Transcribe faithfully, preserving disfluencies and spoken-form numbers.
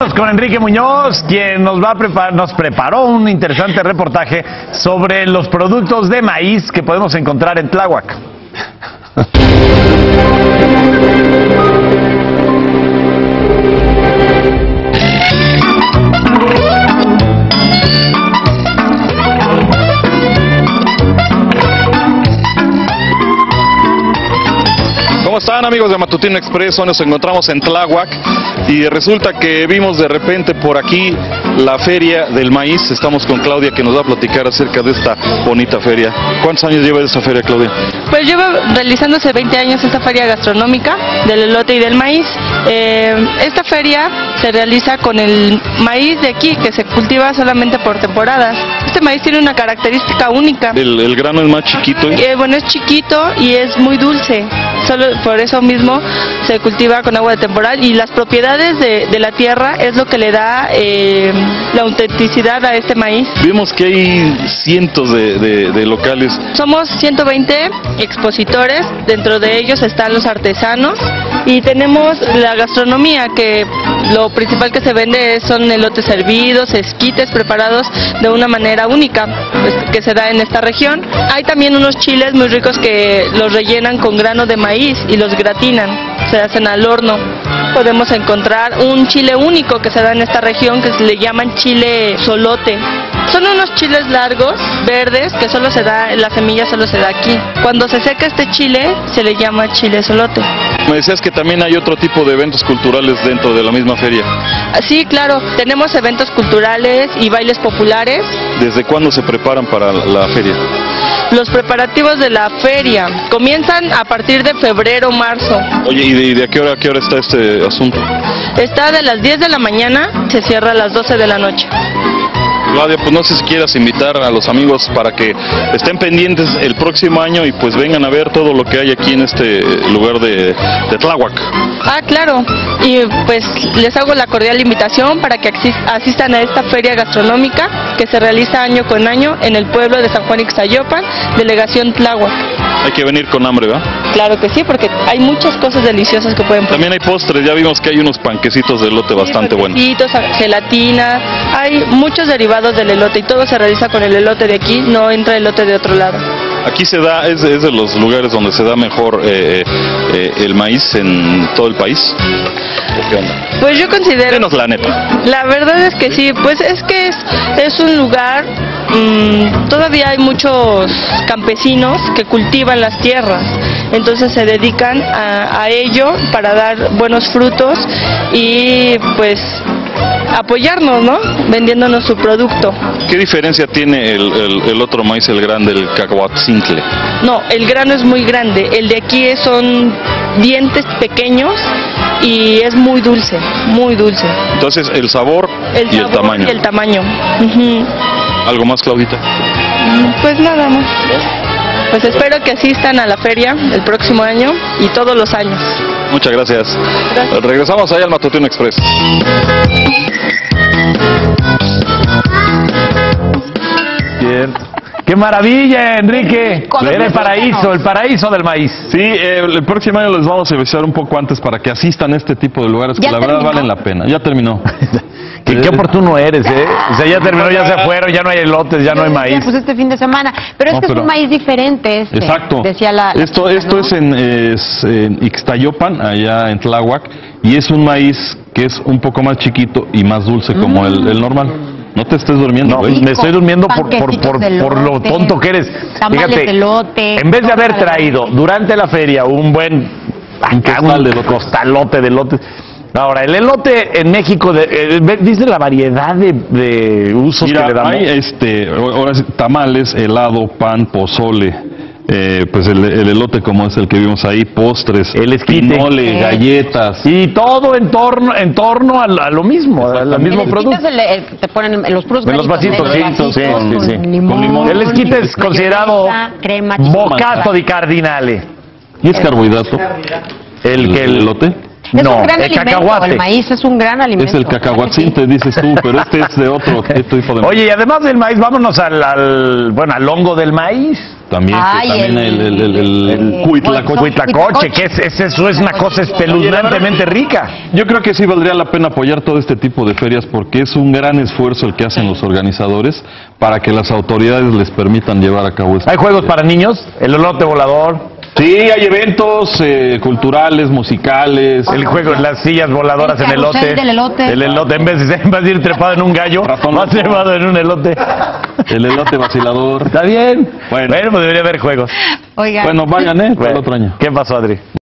Con Enrique Muñoz, quien nos va a preparar, nos preparó un interesante reportaje sobre los productos de maíz que podemos encontrar en Tláhuac. ¿Cómo están, amigos de Matutino Express? Hoy nos encontramos en Tláhuac y resulta que vimos de repente por aquí la feria del maíz. Estamos con Claudia, que nos va a platicar acerca de esta bonita feria. ¿Cuántos años lleva esta feria, Claudia? Pues llevo realizándose veinte años esta feria gastronómica del elote y del maíz. Eh, esta feria se realiza con el maíz de aquí, que se cultiva solamente por temporadas. Este maíz tiene una característica única. El, el grano es más chiquito. ¿eh? Eh, bueno, es chiquito y es muy dulce. Solo por eso mismo se cultiva con agua de temporal, y las propiedades de, de la tierra es lo que le da eh, la autenticidad a este maíz. Vimos que hay cientos de, de, de locales. Somos ciento veinte expositores, dentro de ellos están los artesanos y tenemos la gastronomía, que lo principal que se vende son elotes hervidos, esquites preparados de una manera única, pues, que se da en esta región. Hay también unos chiles muy ricos que los rellenan con grano de maíz y los gratinan, se hacen al horno. Podemos encontrar un chile único que se da en esta región, que se le llaman chile solote. Son unos chiles largos, verdes, que solo se da, la semilla solo se da aquí. Cuando se seca este chile, se le llama chile solote. Me decías que también hay otro tipo de eventos culturales dentro de la misma feria. Sí, claro, tenemos eventos culturales y bailes populares. ¿Desde cuándo se preparan para la feria? Los preparativos de la feria comienzan a partir de febrero o marzo. Oye, ¿y de, y de a qué hora a qué hora está este asunto? Está de las diez de la mañana, se cierra a las doce de la noche. Claudia, pues no sé si quieras invitar a los amigos para que estén pendientes el próximo año y pues vengan a ver todo lo que hay aquí en este lugar de, de Tláhuac. Ah, claro, y pues les hago la cordial invitación para que asistan a esta feria gastronómica que se realiza año con año en el pueblo de San Juan Ixtayopan, delegación Tláhuac. Hay que venir con hambre, ¿verdad? Claro que sí, porque hay muchas cosas deliciosas que pueden probar. También hay postres, ya vimos que hay unos panquecitos de elote bastante buenos. Gelatina, hay muchos derivados del elote y todo se realiza con el elote de aquí, no entra elote de otro lado. Aquí se da, es, es de los lugares donde se da mejor eh, eh, el maíz en todo el país. ¿Qué onda? Pues yo considero... Menos la neta. La verdad es que sí, pues es que es, es un lugar, mmm, todavía hay muchos campesinos que cultivan las tierras, entonces se dedican a, a ello para dar buenos frutos y pues apoyarnos, ¿no? Vendiéndonos su producto. ¿Qué diferencia tiene el, el, el otro maíz, el grande, el cacahuatzintle? No, el grano es muy grande, el de aquí son dientes pequeños y es muy dulce, muy dulce. Entonces el sabor, el y sabor el tamaño. Y el tamaño. Uh-huh. ¿Algo más, Claudita? Pues nada más. Pues espero que asistan a la feria el próximo año y todos los años. Muchas gracias. Gracias. Regresamos allá al Matutino Express. Cierto. ¡Qué maravilla, Enrique! Era el paraíso, el paraíso del maíz. Sí, eh, el próximo año les vamos a avisar un poco antes para que asistan a este tipo de lugares que la verdad terminó? Valen la pena. Ya terminó. ¿Qué, qué oportuno eres, ¿eh? O sea, ya terminó, ya se fueron, ya no hay elotes, ya no hay maíz. Pues este fin de semana. Pero es no, que pero... es un maíz diferente este. Exacto. Decía la, la esto chica, esto ¿no? es, en, es en Ixtayopan, allá en Tláhuac, y es un maíz que es un poco más chiquito y más dulce como mm. el, el normal. No te estés durmiendo, no, güey. Me estoy durmiendo por, por, por, por lo tonto que eres. Fíjate, elote, en vez de haber traído durante la feria un buen un costal de elote. costalote de elotes. Ahora, el elote en México, de, eh, dice la variedad de, de usos Mira, que le damos. Hay este, ahora tamales, helado, pan, pozole. Eh, pues el, el elote como es el que vimos ahí, postres, el esquite, pinole, eh. galletas y todo en torno, en torno a, a lo mismo, al mismo el producto. Es el, el, te ponen en los puros en los vasitos, sí, vasitos, sí, sí, sí. Con limón, con limón. El esquite es considerado crema, bocato di cardinale. ¿Y es carbohidrato? El, ¿El, que el, el elote? Es no, un gran el alimento, cacahuate. El maíz es un gran alimento. Es el cacahuatzinte, dices tú, pero este es de otro tipo de maíz. Oye, y además del maíz, vámonos al, al, bueno, al hongo del maíz. también, Ay, que también el, el, el, el, el- Huitlacoche. Huitlacoche, que es, es- eso es una cosa espeluznantemente rica. Yo creo que sí valdría la pena apoyar todo este tipo de ferias porque es un gran esfuerzo el que hacen los organizadores para que las autoridades les permitan llevar a cabo esto. ¿Hay juegos para niños? El elote volador, Sí, hay eventos eh, culturales, musicales. el juego, las sillas voladoras El en elote. carrusel del elote. El elote, en vez de, en vez de ir trepado en un gallo, Ratón vas loco. trepado en un elote. El elote vacilador. Está bien. Bueno. Bueno, pues debería haber juegos. Oiga. Bueno, vayan, ¿eh? Para el Bueno, otro año. ¿qué pasó, Adri?